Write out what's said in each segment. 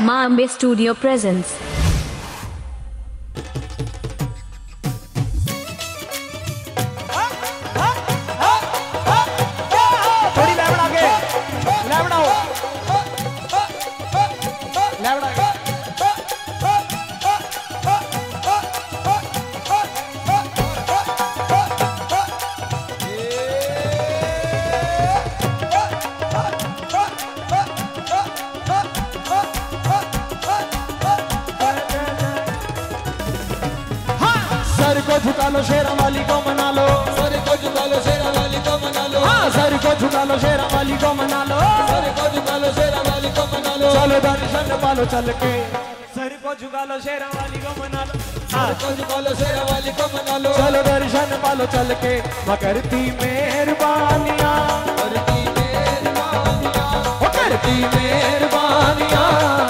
माँ Ambe studio presence. थोड़ी लेवड़ आगे, लेवड़ आओ, लेवड़ आगे। सर को झुका लो शेरा वाली को मना लो, सर को झुका लो शेरा वाली को मना लो, हाँ सर को झुका लो शेरा वाली को मना लो, सर को झुका लो शेरा वाली को मना लो, चलो दर्शन पालो चल के। सर को झुका लो शेरा वाली को मना लो, सर को झुका लो शेरा वाली को मना लो, चलो दर्शन पालो चल के। मैं करती मेहरबानियाँ, करती मेहरबानियाँ, वो करती मेहरबानियाँ,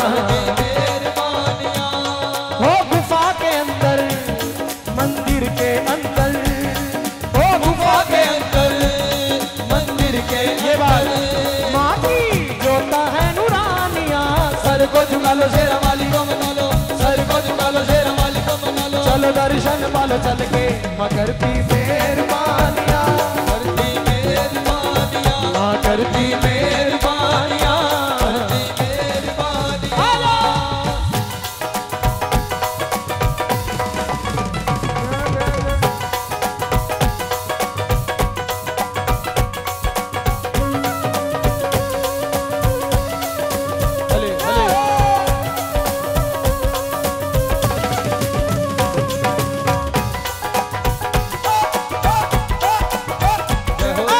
हो गुफा के अंदर मंदिर के अंदर, हो गुफा के अंदर मंदिर के ये बात माँ की जोता है नूरानिया। सर को झुका लो शेरा वाली को मना लो, सर को झुका लो शेरा वाली को मना लो, चलो दर्शन पालो चल के। माँ करती मेहरबानियाँ, करती मेहरबानियाँ, माँ करती मेहरबानियाँ, करती मेहरबानियाँ। भले भले जय हो,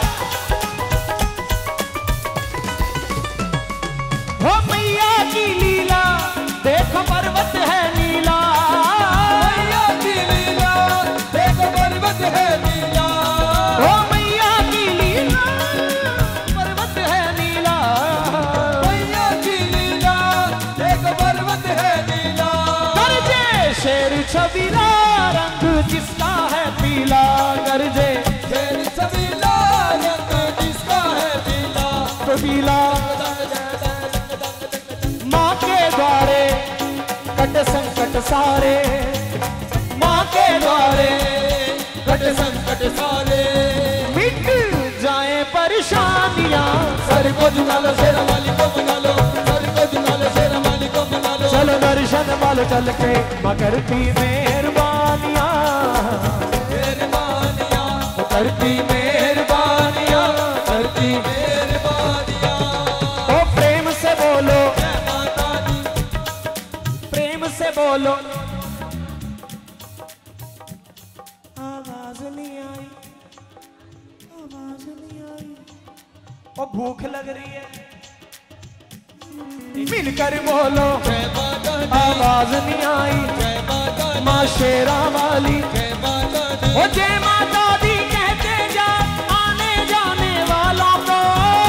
हो मैया की लीला देखो पर्वत है नीला, मैया की लीला देखो पर्वत है नीला, हो मैया की लीला पर्वत है नीला, मैया की लीला देखो पर्वत है नीला, गरजे शेर छबीला रंग जिसका है पीला, गरजे शेर छबीला रंग जिसका है पीला, तो पीला। माँ के द्वारे कट संकट सारे, माँ के द्वारे कट संकट सारे, मिट जाए परेशानियाँ। सर को झुका लो शेरा वाली को मना लो, सर को झुका लो शेरा वाली को मना लो, चलो दर्शन वालो चल के। माँ करती मेहरबानियाँ, मेहरबानियाँ, वो करती मेहरबानियाँ, करती। मेहरबानियाँ। ओ प्रेम से बोलो, जय माता दी, प्रेम से बोलो। आवाज नहीं आई, आवाज नहीं आई। ओ भूख लग रही है, मिलकर बोलो। जय माता दी, आवाज नहीं आई, जय माता दी, माँ शेरा वाली। जय माता दी, ओ जय माता दी कहते जा आने जाने वालों को,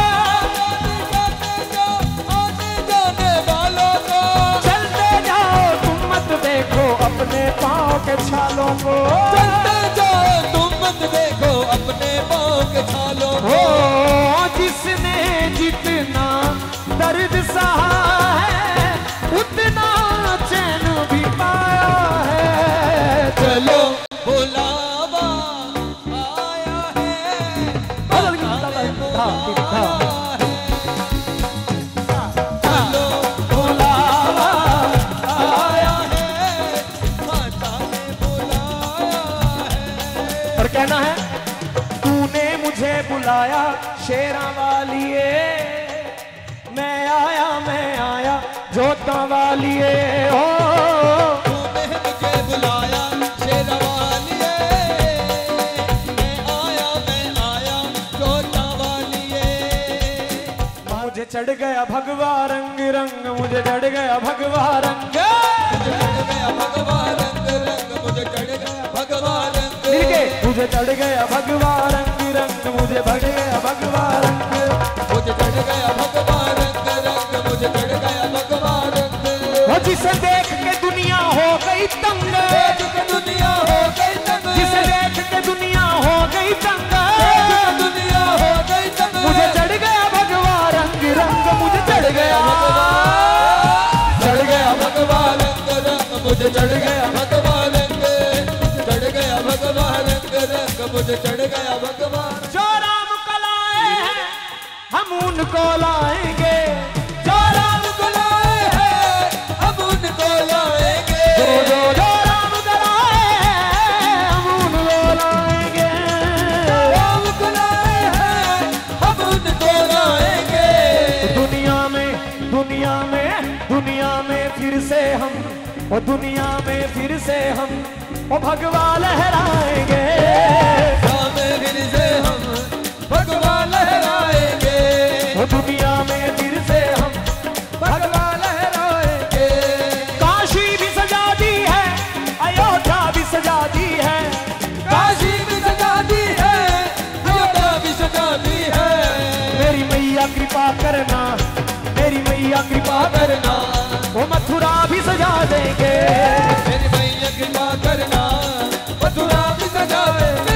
जाते जाओ आने जाने वालों को, चलते जाओ तुम मत देखो अपने पाँव के छालों को, चलते जाओ तुम मत देखो अपने पाँव के छालों को, ओ जिसने जितना दर्द सहा है उतना चैन भी पाया है। चलो बुलावा आया है, चलो बुलावा आया है, माता ने बुलाया है। और कहना है तूने मुझे बुलाया शेरा वालिए, मैं आया जोता वालिए। हो तूने मुझे बुलाया शेरा वालिए, मैं आया जोता वालिए। मुझे चढ़ गया भगवा रंग रंग, मुझे चढ़ गया भगवा रंग, मुझे चढ़ गया भगवा रंग रंग, मुझे चढ़ गया भगवा रंग, मुझे चढ़ गया भगवा रंग रंग, मुझे बढ़ गया भगवा रंग, मुझे चढ़ गया भगवा रंग रंग, मुझे चढ़ गया भगवा रंग। वो जिसे देख के दुनिया हो गई तंग, देख के दुनिया हो गई तंग, जिसे देख के दुनिया हो गई तंग, देख के दुनिया हो गई तंग, मुझे चढ़ गया भगवा रंग रंग, मुझे चढ़ गया भगवा उनको लाएंगे, जो राम को लाए हैं हम उनको लाएंगे, जो राम को लाए हैं हम उनको लाएंगे, राम को लाए हैं हम उनको लाएंगे। दुनिया में फिर से हम, और दुनिया में फिर से हम वो भगवा लहराएंगे, फिर से हम भगवा लहराएंगे, वो दुनिया में फिर से हम भगवा लहराएंगे। काशी भी सजा दी है, अयोध्या भी सजा दी है, काशी भी सजा दी है, अयोध्या भी सजा दी है। मेरी मैया कृपा करना, मेरी मैया कृपा करना, वो मथुरा भी सजा देंगे, मेरी मैया कृपा करना, मथुरा भी सजा देंगे।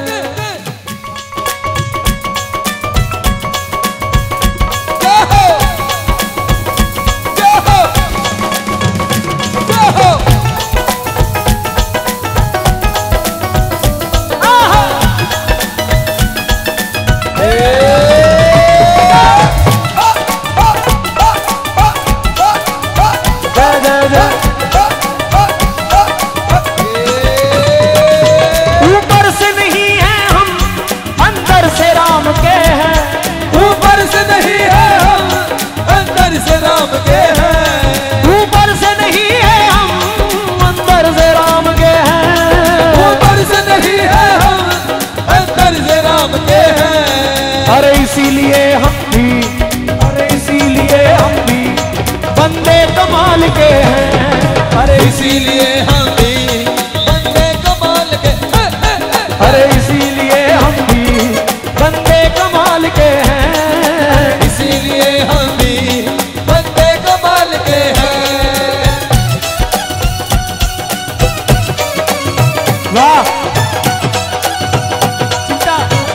जय हो, जय हो, जय हो। ऊपर से नहीं है हम, अंदर से राम के हैं, ऊपर से नहीं है हम, अंदर से राम के हैं, ऊपर से नहीं है हम, अंदर से राम के हैं, ऊपर से नहीं है हम, अंदर से राम के हैं। अरे इसीलिए हम भी, अरे इसीलिए हम भी बंदे कमाल के हैं, अरे इसीलिए हम भी बंदे कमाल के, अरे इसीलिए हम भी बंदे कमाल के हैं, इसीलिए हम भी बंदे कमाल के हैं। वाह चिंता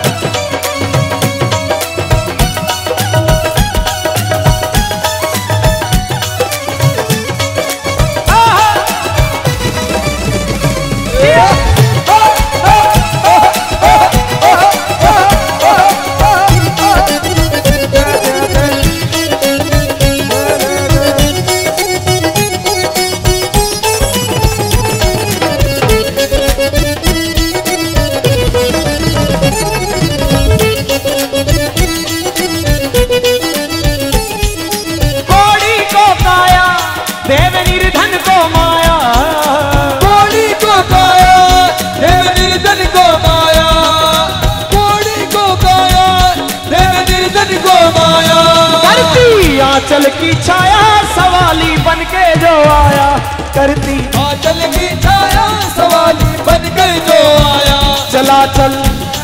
देव निर्धन को माया, कोड़ी को काया, देव निर्धन को माया, कोड़ी को काया, देव निर्धन को माया। करती आंचल की छाया सवाली बन के जो आया, करती आंचल की छाया सवाली बन के जो आया, चला चल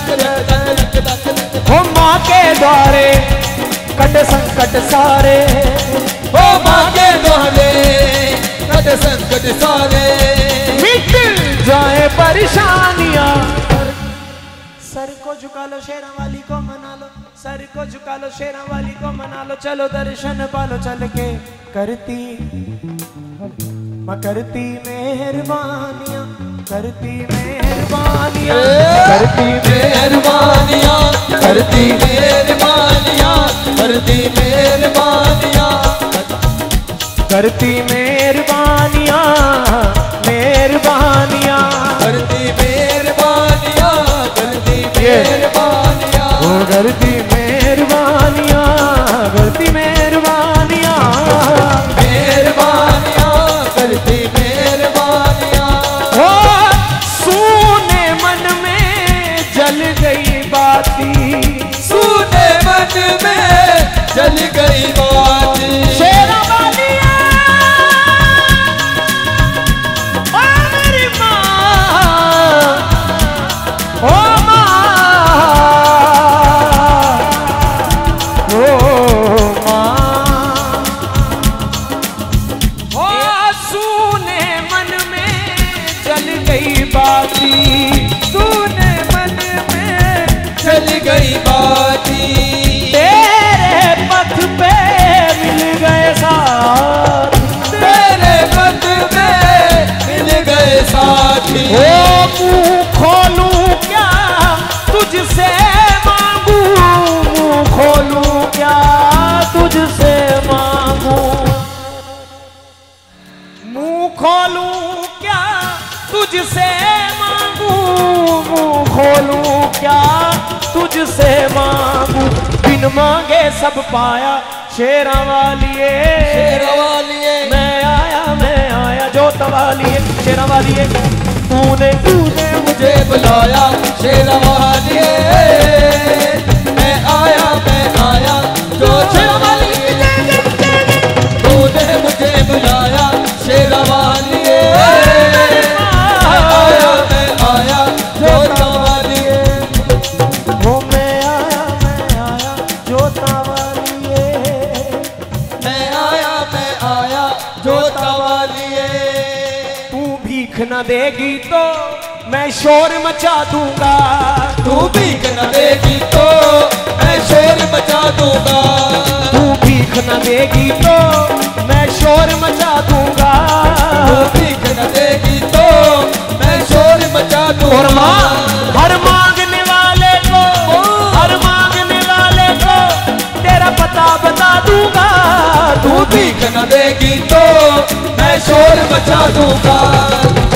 हो माँ के द्वारे कट संकट सारे, ओ माँ के द्वारे कट संकट सारे, मिट जाए परेशानियां। सर को झुका लो शेरा वाली को मना लो, सर को झुका लो शेरा वाली को मना लो, चलो दर्शन पालो चल के, करती माँ करती मेहरबानियां, करती मेहरबानियां, करती मेहरबानियां, करती मेहरबानियां, करती मेहरबानियां, करती मेहरबानियां, मेहरबानियां, करती मेहरबानियां, करती मेहरबानियां, वो करती मेहरबानियां, करती मेहरबानियां, मेहरबानियां, करती मेहरबानियां। ओ सूने मन में जल गई बाती, सूने मन में जल गई बात, शेरा वालिया ओ मेरी माँ, ओ माँ, ओ तुझसे मांगू, मुंह खोलूं क्या तुझसे मांगू, मुंह खोलूं क्या तुझसे मांगू, बिन मांगे सब पाया शेरा वालिए, शेरा वालिए, मैं आया जोत वालिए, शेरा वालिए, तूने मुझे बुलाया शेरा वालिए, मैं आया जो शेरा वालिए, तूने मुझे बुलाया शेरा वालिए, मैं आया जो वालिए, वो मैं आया जोत वालिए, मैं आया जो वालिए। तू भीख न देगी तो मैं शोर मचा दूंगा, तू भीख न देगी तो मैं शोर मचा दूंगा, तू भीख न देगी तो मैं शोर मचा दूंगा, तू भीख न देगी तो मैं शोर मचा दूंगा। और हर मांगने वाले को, हर मांगने वाले को तेरा पता बता दूंगा, तू भीख न देगी तो मैं शोर मचा दूंगा।